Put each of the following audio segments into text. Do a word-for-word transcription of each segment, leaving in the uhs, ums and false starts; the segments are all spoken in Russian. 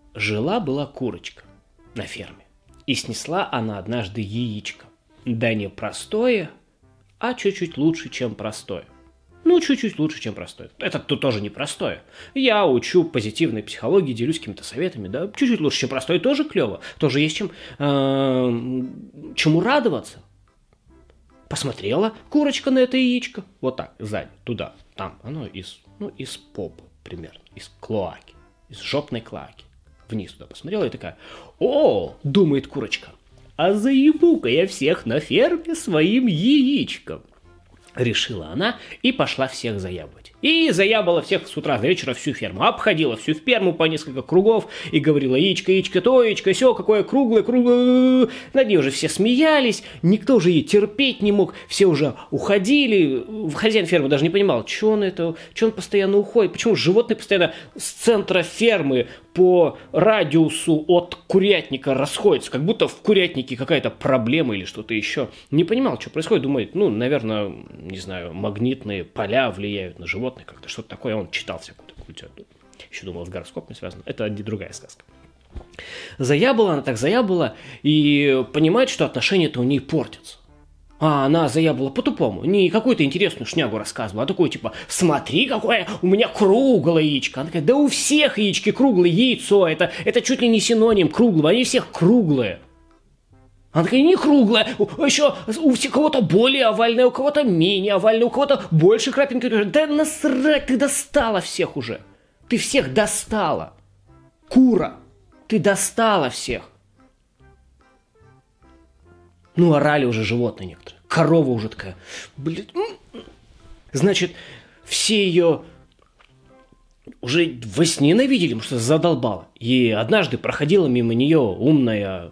Жила-была курочка на ферме, и снесла она однажды яичко. Да не простое, а чуть-чуть лучше, чем простое. Ну, чуть-чуть лучше, чем простое. Это тут тоже не простое. Я учу позитивной психологии, делюсь какими-то советами, да, чуть-чуть лучше, чем простое, тоже клево. Тоже есть чем, э, чему радоваться. Посмотрела курочка на это яичко. Вот так, сзади, туда, там. Оно из, ну, из попы примерно, из клоаки, из жопной клоаки. Вниз туда посмотрела и такая: «О, — думает курочка, — а заебу-ка я всех на ферме своим яичком». Решила она и пошла всех заябывать. И заябала всех с утра до вечера всю ферму. Обходила всю ферму по несколько кругов и говорила: яичко, яичко, то, яичко, сё, какое круглое, круглое. Над ней уже все смеялись, никто уже ей терпеть не мог, все уже уходили. Хозяин фермы даже не понимал, что он это, что он постоянно уходит, почему животные постоянно с центра фермы по радиусу от курятника расходятся, как будто в курятнике какая-то проблема или что-то еще. Не понимал, что происходит, думает, ну, наверное, не знаю, магнитные поля влияют на животных, как-то что-то такое. Он читал всякую такую литературу. Еще думал, с гороскопом связано. Это не другая сказка. Заябала она так заябала и понимает, что отношения-то у ней портятся. А она заябала по-тупому, не какую-то интересную шнягу рассказывала, а такую типа: смотри, какое у меня круглое яичко. Она такая: да у всех яички круглое, яйцо, это, это чуть ли не синоним круглого, они всех круглые. Она такая: не круглая, еще у кого-то более овальная, у кого-то менее овальная, у кого-то больше крапинки. Да насрать, ты достала всех уже, ты всех достала, кура, ты достала всех. Ну, орали уже животные некоторые. Корова уже такая: блин. Значит, все ее уже во сне ненавидели, потому что задолбала. И однажды проходила мимо нее умная,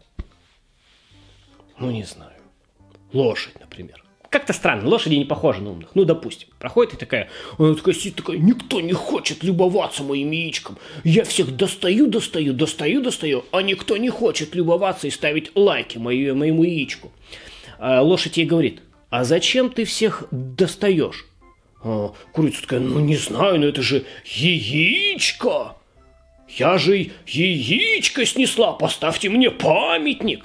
ну, не знаю, лошадь, например. Как-то странно, лошади не похожи на умных. Ну, допустим, проходит и такая, она такая сидит, такая: никто не хочет любоваться моим яичком. Я всех достаю, достаю, достаю, достаю, а никто не хочет любоваться и ставить лайки моему, моему яичку. А лошадь ей говорит: а зачем ты всех достаешь? А курица такая: ну, не знаю, но это же яичко. Я же яичко снесла, поставьте мне памятник.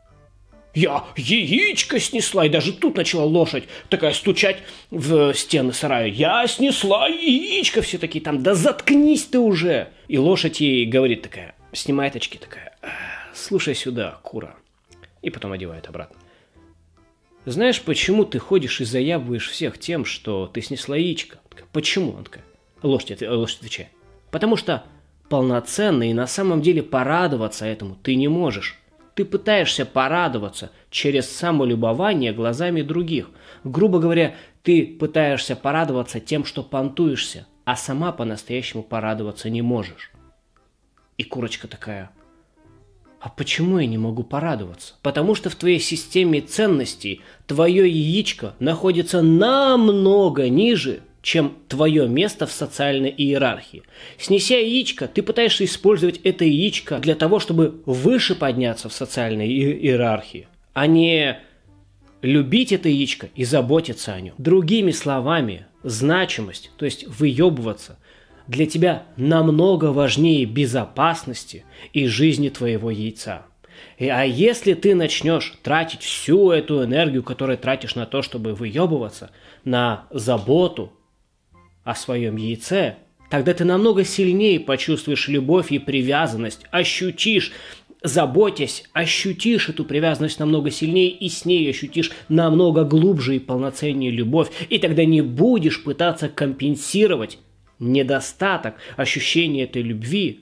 Я яичко снесла, и даже тут начала лошадь такая стучать в стены сарая. Я снесла яичко, все такие там: да заткнись ты уже. И лошадь ей говорит такая, снимает очки такая: слушай сюда, кура. И потом одевает обратно. Знаешь, почему ты ходишь и заябываешь всех тем, что ты снесла яичко? Такая: почему? Она такая, лошадь, лошадь отвечает: потому что полноценно и на самом деле порадоваться этому ты не можешь. Ты пытаешься порадоваться через самолюбование глазами других. Грубо говоря, ты пытаешься порадоваться тем, что понтуешься, а сама по-настоящему порадоваться не можешь. И курочка такая: а почему я не могу порадоваться? Потому что в твоей системе ценностей твое яичко находится намного ниже, чем твое место в социальной иерархии. Снеся яичко, ты пытаешься использовать это яичко для того, чтобы выше подняться в социальной иерархии, а не любить это яичко и заботиться о нем. Другими словами, значимость, то есть выебываться, для тебя намного важнее безопасности и жизни твоего яйца. И, а если ты начнешь тратить всю эту энергию, которую тратишь на то, чтобы выебываться, на заботу о своем яйце, тогда ты намного сильнее почувствуешь любовь и привязанность, ощутишь, заботясь, ощутишь эту привязанность намного сильнее и с ней ощутишь намного глубже и полноценнее любовь, и тогда не будешь пытаться компенсировать недостаток ощущения этой любви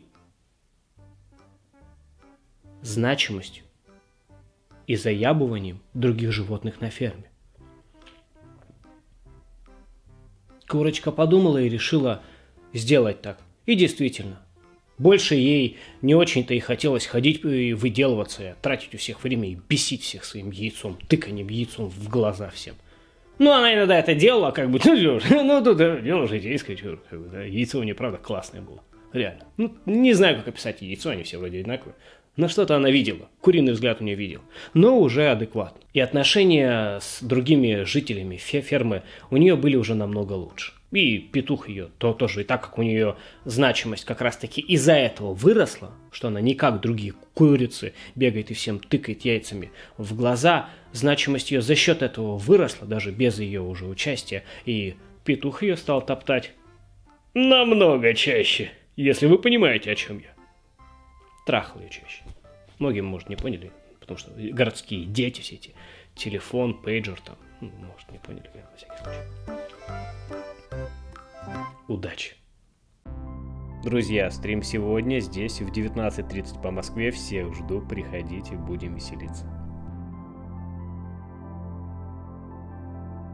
значимостью и заябыванием других животных на ферме. Курочка подумала и решила сделать так. И действительно, больше ей не очень-то и хотелось ходить и выделываться, тратить у всех время и бесить всех своим яйцом, тыканием яйцом в глаза всем. Ну, она иногда это делала, как бы, ну, ну тут дело житейское, как бы, да, яйцо у нее, правда, классное было, реально. Ну, не знаю, как описать яйцо, они все вроде одинаковые. Но что-то она видела, куриный взгляд у нее видел, но уже адекватно. И отношения с другими жителями фермы у нее были уже намного лучше. И петух ее то тоже, и так как у нее значимость как раз-таки из-за этого выросла, что она не как другие курицы бегает и всем тыкает яйцами в глаза, значимость ее за счет этого выросла, даже без ее уже участия, и петух ее стал топтать намного чаще, если вы понимаете, о чем я. Трахал ее чаще. Многие, может, не поняли, потому что городские дети все эти, телефон, пейджер там, ну, может, не поняли, я на всякий случай. Удачи! Друзья, стрим сегодня здесь в девятнадцать тридцать по Москве. Всех жду, приходите, будем веселиться.